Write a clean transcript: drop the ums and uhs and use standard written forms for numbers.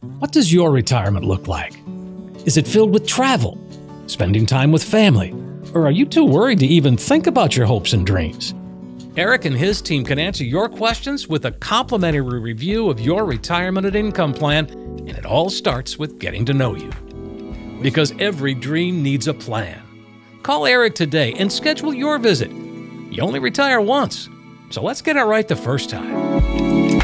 What does your retirement look like? Is it filled with travel, spending time with family, or are you too worried to even think about your hopes and dreams? Erick and his team can answer your questions with a complimentary review of your retirement and income plan, and it all starts with getting to know you. Because every dream needs a plan. Call Erick today and schedule your visit. You only retire once, so let's get it right the first time.